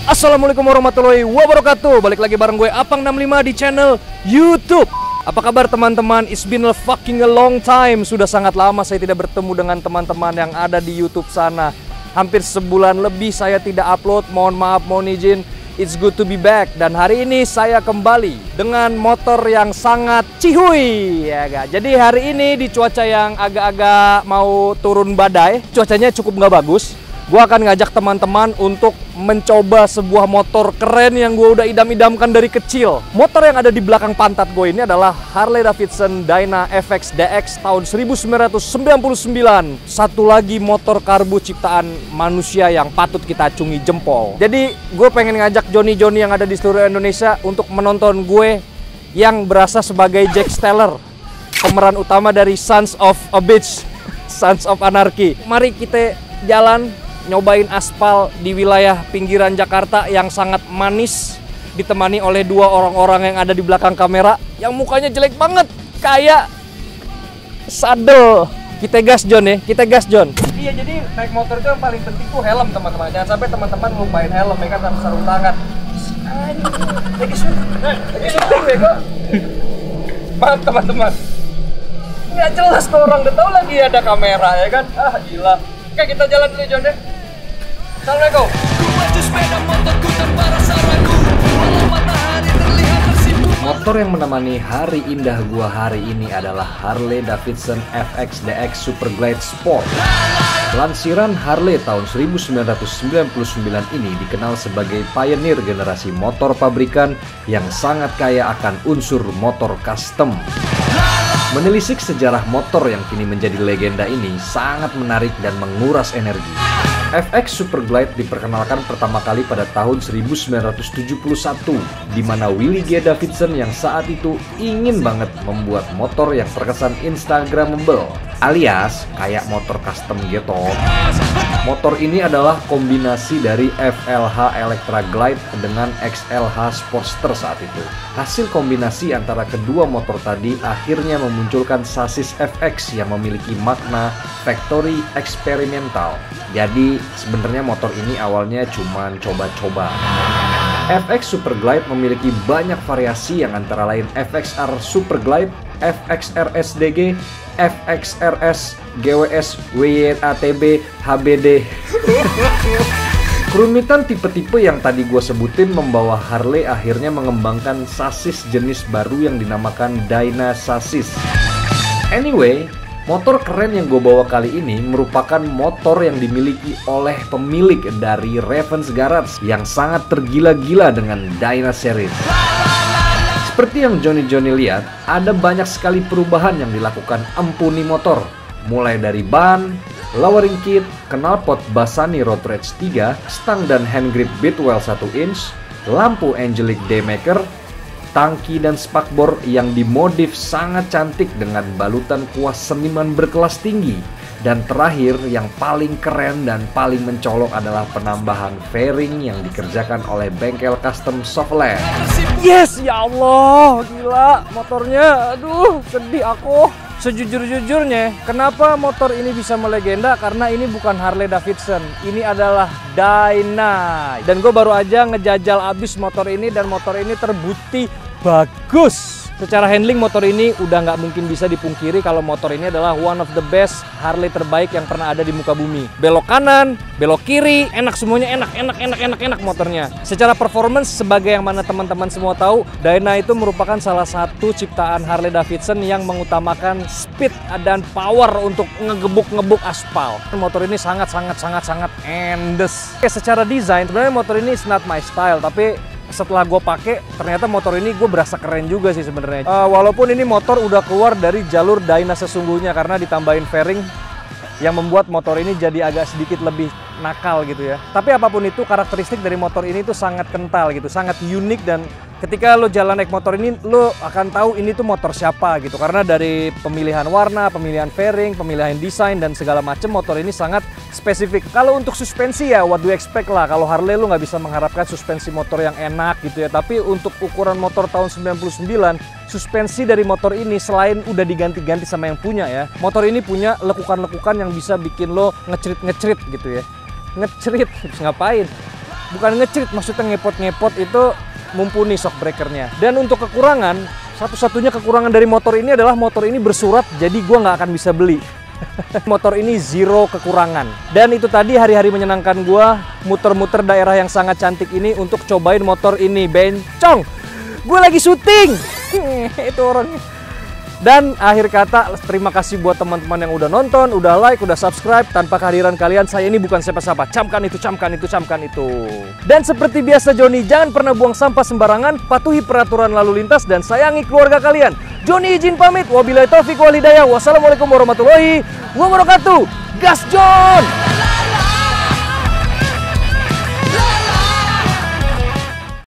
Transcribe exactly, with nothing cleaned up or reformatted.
Assalamualaikum warahmatullahi wabarakatuh. Balik lagi bareng gue Apang enam lima di channel YouTube. Apa kabar teman-teman? It's been a fucking a long time. Sudah sangat lama saya tidak bertemu dengan teman-teman yang ada di YouTube sana. Hampir sebulan lebih saya tidak upload. Mohon maaf, mohon izin. It's good to be back. Dan hari ini saya kembali dengan motor yang sangat cihuy, ya gak? Jadi hari ini di cuaca yang agak-agak mau turun badai, cuacanya cukup nggak bagus. Gue akan ngajak teman-teman untuk mencoba sebuah motor keren yang gue udah idam-idamkan dari kecil. Motor yang ada di belakang pantat gue ini adalah Harley Davidson Dyna F X D X tahun seribu sembilan ratus sembilan puluh sembilan. Satu lagi motor karbu ciptaan manusia yang patut kita acungi jempol. Jadi gue pengen ngajak Joni-Joni yang ada di seluruh Indonesia untuk menonton gue yang berasa sebagai Jack Steller, pemeran utama dari Sons of a Bitch, Sons of Anarchy. Mari kita jalan nyobain aspal di wilayah pinggiran Jakarta yang sangat manis, ditemani oleh dua orang-orang yang ada di belakang kamera yang mukanya jelek banget kayak sadel. Kita gas John ya, kita gas John. Iya, jadi naik motor itu yang paling penting tuh helm teman-teman. Jangan sampai teman-teman lupain helm ya kan, harus sarung tangan. Lagi syuting, lagi syuting bego. Maaf teman-teman, nggak jelas tuh orang, udah tahu lagi ada kamera ya kan. Ah gila. Oke, kita jalan dulu John deh. Assalamualaikum. Motor yang menemani hari indah gua hari ini adalah Harley Davidson F X D X Super Glide Sport. Lansiran Harley tahun seribu sembilan ratus sembilan puluh sembilan ini dikenal sebagai pionir generasi motor pabrikan yang sangat kaya akan unsur motor custom. Menelisik sejarah motor yang kini menjadi legenda ini sangat menarik dan menguras energi. F X Super Glide diperkenalkan pertama kali pada tahun seribu sembilan ratus tujuh puluh satu, di mana Willie G. Davidson yang saat itu ingin banget membuat motor yang terkesan instagramable, alias kayak motor custom gitu. Motor ini adalah kombinasi dari F L H Electra Glide dengan X L H Sportster saat itu. Hasil kombinasi antara kedua motor tadi akhirnya memunculkan sasis F X yang memiliki makna factory eksperimental. Jadi sebenarnya motor ini awalnya cuma coba-coba. F X Super Glide memiliki banyak variasi yang antara lain F X R Super Glide, F X R S D G, F X R S, G W S, W Y A T B, H B D. Kerumitan tipe-tipe yang tadi gue sebutin membawa Harley akhirnya mengembangkan sasis jenis baru yang dinamakan Dyna Sasis. Anyway, motor keren yang gue bawa kali ini merupakan motor yang dimiliki oleh pemilik dari Ravens Garage yang sangat tergila-gila dengan Dyna Series. Seperti yang Joni-Joni lihat, ada banyak sekali perubahan yang dilakukan empuni motor. Mulai dari ban, lowering kit, knalpot Bassani Road Rage tiga, stang dan hand grip Bitwell satu inch, lampu Angelic Daymaker, tangki dan spakbor yang dimodif sangat cantik dengan balutan kuas seniman berkelas tinggi. Dan terakhir yang paling keren dan paling mencolok adalah penambahan fairing yang dikerjakan oleh bengkel custom Softland. Yes, ya Allah, gila motornya. Aduh, sedih aku. Sejujur-jujurnya, kenapa motor ini bisa melegenda? Karena ini bukan Harley Davidson, ini adalah Dyna. Dan gue baru aja ngejajal abis motor ini dan motor ini terbukti bagus. Secara handling motor ini udah nggak mungkin bisa dipungkiri kalau motor ini adalah one of the best Harley terbaik yang pernah ada di muka bumi. Belok kanan, belok kiri, enak semuanya, enak, enak, enak, enak, enak motornya. Secara performance, sebagai yang mana teman-teman semua tahu, Dyna itu merupakan salah satu ciptaan Harley Davidson yang mengutamakan speed dan power untuk ngegebuk-ngebuk aspal. Motor ini sangat, sangat, sangat, sangat endes. Oke, secara desain, sebenarnya motor ini is not my style, tapi setelah gue pakai ternyata motor ini gue berasa keren juga sih sebenarnya. Uh, walaupun ini motor udah keluar dari jalur Dyna sesungguhnya karena ditambahin fairing yang membuat motor ini jadi agak sedikit lebih nakal gitu ya. Tapi apapun itu, karakteristik dari motor ini tuh sangat kental gitu, sangat unik, dan ketika lo jalan naik motor ini lo akan tahu ini tuh motor siapa gitu. Karena dari pemilihan warna, pemilihan fairing, pemilihan desain dan segala macam, motor ini sangat spesifik. Kalau untuk suspensi ya what do you expect lah. Kalau Harley lo nggak bisa mengharapkan suspensi motor yang enak gitu ya. Tapi untuk ukuran motor tahun sembilan puluh sembilan, suspensi dari motor ini selain udah diganti-ganti sama yang punya ya, motor ini punya lekukan-lekukan yang bisa bikin lo ngecerit-ngecerit gitu ya. Ngecerit, ngapain? bukan ngecerit, maksudnya ngepot-ngepot itu mumpuni shock breakernya. Dan untuk kekurangan, satu-satunya kekurangan dari motor ini adalah motor ini bersurat, jadi gue nggak akan bisa beli. Motor ini zero kekurangan. Dan itu tadi hari-hari menyenangkan gue muter-muter daerah yang sangat cantik ini untuk cobain motor ini. Bencong, gue lagi syuting. Itu orangnya. Dan akhir kata, terima kasih buat teman-teman yang udah nonton, udah like, udah subscribe. Tanpa kehadiran kalian, saya ini bukan siapa-siapa. Camkan itu, camkan itu, camkan itu. Dan seperti biasa Joni, jangan pernah buang sampah sembarangan, patuhi peraturan lalu lintas, dan sayangi keluarga kalian. Joni izin pamit. Wabillahi taufiq wal hidayah. Wassalamualaikum warahmatullahi wabarakatuh. Gas Jon!